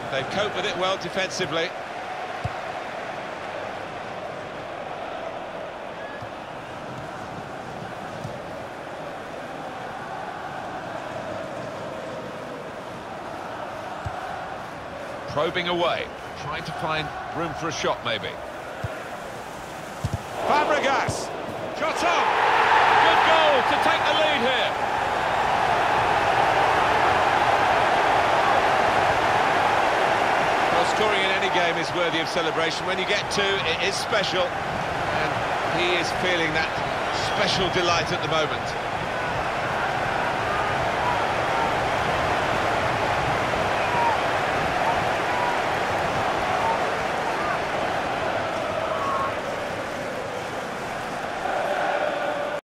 They've coped with it well defensively. Probing away, trying to find room for a shot maybe. Fabregas! Shot on! Good goal to take the lead here. Well, scoring in any game is worthy of celebration. When you get two, it is special. And he is feeling that special delight at the moment.